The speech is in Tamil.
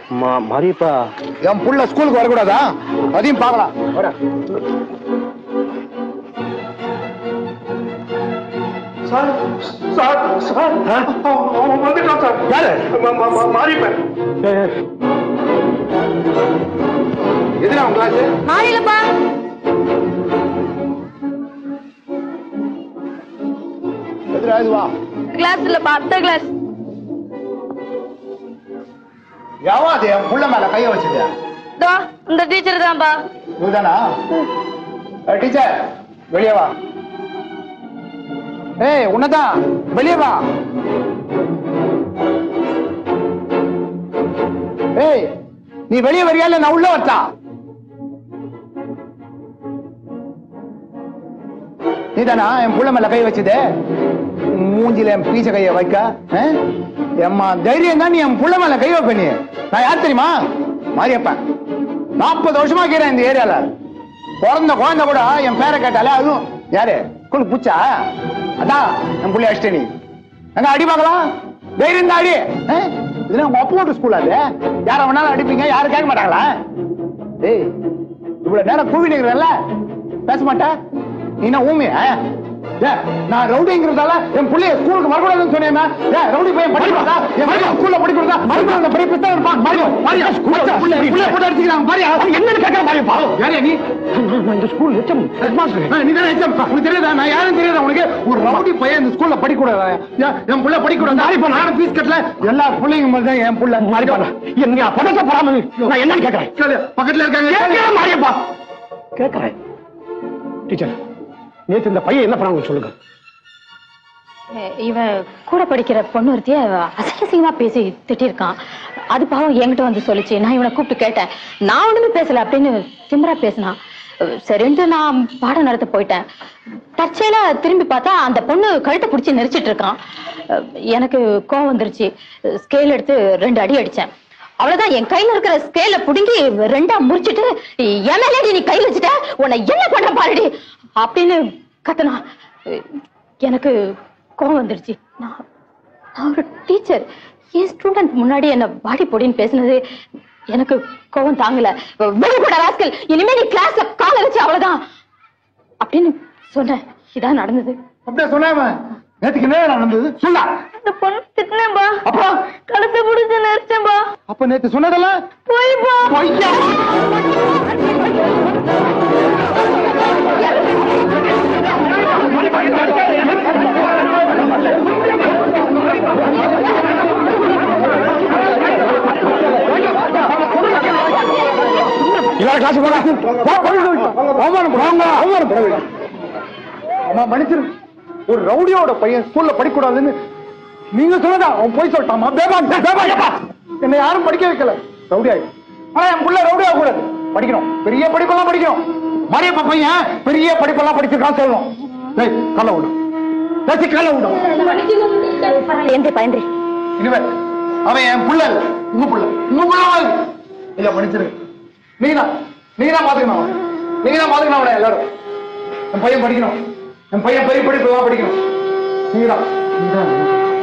மாரியப்பா என் புள்ள ஸ்கூலுக்கு வரக்கூடாதா? அதையும் பார்க்கலாம். சார் சார் சார் வந்துட்டான் சார். யாரு? மாரியப்பன். எதுனா உங்க கிளாஸ்? மாரியலப்பா. எதுனா இதுவா? கிளாஸ் இல்லப்பா, அடுத்த கிளாஸ். யாவாது என் புள்ள மேல கைய வச்சது? இந்த டீச்சர் தான்பா. இதுதானா? டீச்சர் வெளியே வா. ஏய் உன்னதான் வெளியே வா. ஏய் நீ வெளியே வரியா இல்ல நான் உள்ள வரட்டா? நீதானா என் புள்ள மேல கை வச்சது? மூஞ்சில என் பீச்ச கைய வைக்க எம்மா தைரியம் தான் நீ என் புள்ள மேல கை வைப்ப. நீ நான் யார் தெரியுமா? மாரியப்பன். 40 வருஷமா இருக்கிறேன் இந்த ஏரியால. பிறந்த குழந்தை கூட என் பேரை கேட்டாலே அதுவும் யாரு ஸ்கூலுக்கு பூச்சா? அதான் என் புள்ளி அடிச்சிட்ட. நீ எங்க அடி பார்க்கலாம்? தைரியம் தான் அடி. இதுல உங்க அப்போட்டு ஸ்கூல் அது. யார வேணாலும் அடிப்பீங்க, யாரும் கேட்க மாட்டாங்களா? ஏய் இவ்வளவு நேரம் கூவி நிக்கிறேன்ல, பேச மாட்டேன். நீ என்ன ஊமையா? நான் ரவுடிங்கிறதால என் புள்ளைய ஸ்கூலுக்கு வரக்கூடாதுன்னு சொன்னேன். ரவுடி பையன் படிக்கிறதா? என் பையன் ஸ்கூல்ல படிக்கிறதா? மறுபடியும் அந்த பெரிய பிஸ்தா இருப்பான். புள்ளைய போட்டு அடிச்சுக்கிறான் பாரியா? என்னன்னு கேட்கற பாரியா? பாவம் யாரே நீ? இந்த ஸ்கூல் ஹெச்எம் ஹெட்மாஸ்டர். நீ தானே ஹெச்எம்? உனக்கு தெரியாதா? நான் யாரும் தெரியாதா உனக்கு? ஒரு ரவுடி பையன் இந்த ஸ்கூல்ல படிக்கூடாதா? என் புள்ள படிக்கூடாது. மாரிப்பா நானும் ஃபீஸ் கட்டல. எல்லா பிள்ளைங்க மாதிரி தான் என் புள்ள. மாரிப்பா என்ன படத்தை போடாம நான் என்னன்னு கேட்கறேன். பக்கத்துல இருக்காங்க மாரியப்பா. கேட்கறேன் டீச்சர், நேற்று இந்த பையன் என்ன பண்ணாங்க சொல்லுங்க. இவன் கூட படிக்கிற பொண்ணு ஒருத்திய அசிங்கமா பேசி திட்டிருக்கான். அது பாவம் என்கிட்ட வந்து சொல்லிச்சு. நான் இவனை கூப்பிட்டு கேட்டேன். நான் ஒண்ணுமே பேசல அப்படின்னு திமிரா பேசினான். சரின்ட்டு நான் பாடம் நடத்த போயிட்டேன். தற்செயலா திரும்பி பார்த்தா அந்த பொண்ணு கழுத்தை பிடிச்சி நெரிச்சிட்டு இருக்கான். எனக்கு கோவம் வந்துருச்சு. ஸ்கேல் எடுத்து 2 அடி அடிச்சேன். அவ்வளவுதான், என் கையில இருக்கிற ஸ்கேல புடுங்கி 2ஆ முறிச்சிட்டு, எம்எல்ஏடி நீ கையில வச்சுட்ட, உன்னை என்ன பண்ற பாருடி அப்படின்னு கத்தனா. எனக்கு கோவம் வந்துடுச்சு. நான் ஒரு டீச்சர். என் ஸ்டூடெண்ட் முன்னாடி என்ன பாடி பொடின்னு பேசினது எனக்கு கோவம் தாங்கல. வெளிப்பட ராஸ்கல், இனிமே நீ கிளாஸ்ல காலை வச்சு அவ்வளவுதான் அப்படின்னு சொன்னேன். இதான் நடந்தது. அப்படியே சொன்ன நேற்றுக்கு என்ன நடந்தது சொல்ல? அந்த பொண்ணு திட்டினேன்பா. அப்புறம் கழுத்தை பிடிச்சு நெரிச்சேன்பா. அப்ப நேற்று சொன்னதெல்லாம் போய்ப்பா. பொய்யா? மன்னிச்சிரு. ஒரு ரவுடியோட பையன் ஸ்கூல்ல படிக்கூடாதுன்னு நீங்க சொன்னதா அவன் போய் சொல்லிட்டாமா? என்ன யாரும் படிக்க வைக்கல. ரவுடியா? ஆனா என் புள்ள ரவுடியா கூடாது. படிக்கணும், பெரிய படிப்பெல்லாம் படிக்கணும். மாரியப்பா பையன் பெரிய படிப்பெல்லாம் படிச்சிருக்கான் சொல்லணும். கல்ல விடும், கல்ல விடும். எந்த பயன்றி இனிமே அவன் என் புள்ள இல்ல, உங்க புள்ள. உங்க புள்ள இல்ல. மன்னிச்சிரு. நீதான் பாத்துக்கணும். நீங்கதான் பாத்துக்கணும் அவனை. எல்லாரும் என் பையன் படிக்கணும். என் பையன் பெரிய படிப்பு எல்லாம் படிக்கணும். நீங்கதான்